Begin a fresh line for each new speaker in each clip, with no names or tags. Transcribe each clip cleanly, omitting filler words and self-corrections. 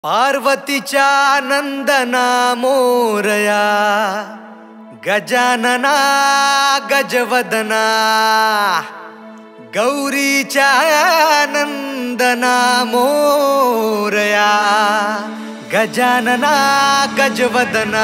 पार्वतीच्या नंदना मोरया, गजानना गजवदना, गौरीच्या नंदना मोरया, गजानना गजवदना।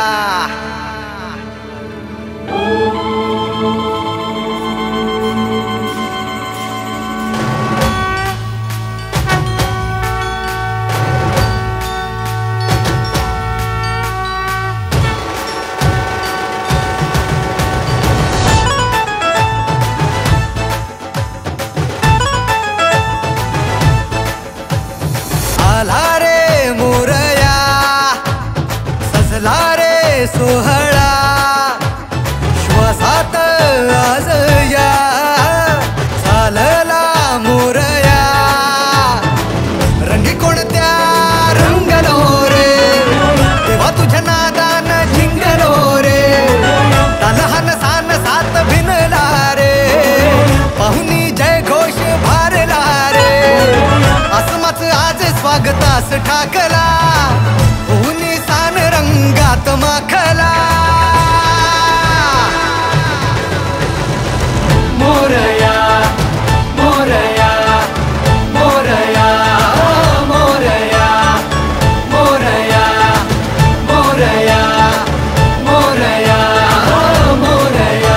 आला रे मोरया, सजला रे सोहळा, श्वासात आज या चालला मोरया। रंगी कोणत्या रंगलो रे, तेव्हा तुझ्या नादान जिंकलो रे। तलहान सान सात भिनला रे, पाहुनी जय घोष भारला रे। आसमाच आज स्वागतास ठाकला, ऊनी सान रंगात माखला। मोरया मोरया मोरया मोरया मोरया मोरया मोरया मोरया।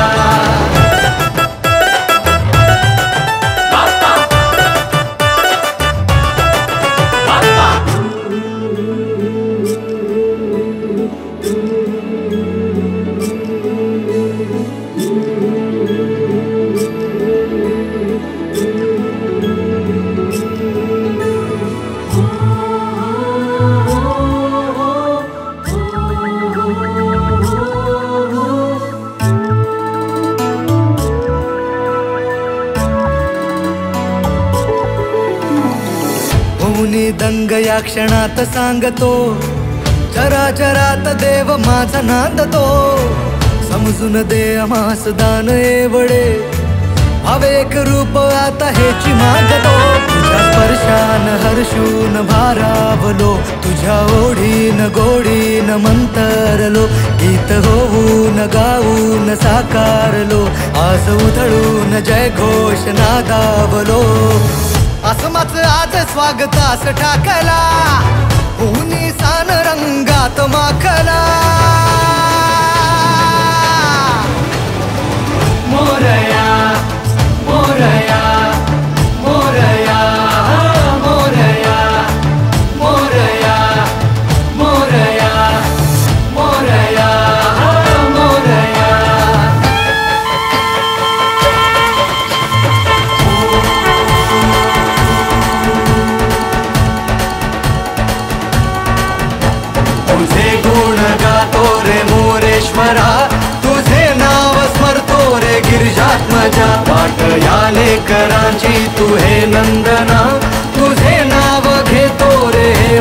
ऊनी दंग या क्षणात सांगतो, चराचरात देव माझा नांदतो। समजून दे आम्हास दान एवढे, हवे एक रूप आता हेची मागतो। तुझ्या स्पर्शान हर्षून भारावलो, तुझ्या ओढीन गोडीन मंतरलो। गीत होऊन गाऊन साकारलो, आज उधळून जय घोष नादावलो। आसमाच आज स्वागतास ठाकला, ऊनी सान रंगात माखला। मोरया मोरया मोरया मोरया मोरया मोरया मोरया मोरया। तुझे गुण गातो रे मोरेश्वरा, तुझे नाव स्मरतो रे गिरिजात्मजा। वाट या लेकरांची तू हे नंदना, तुझे नाव घेतो रे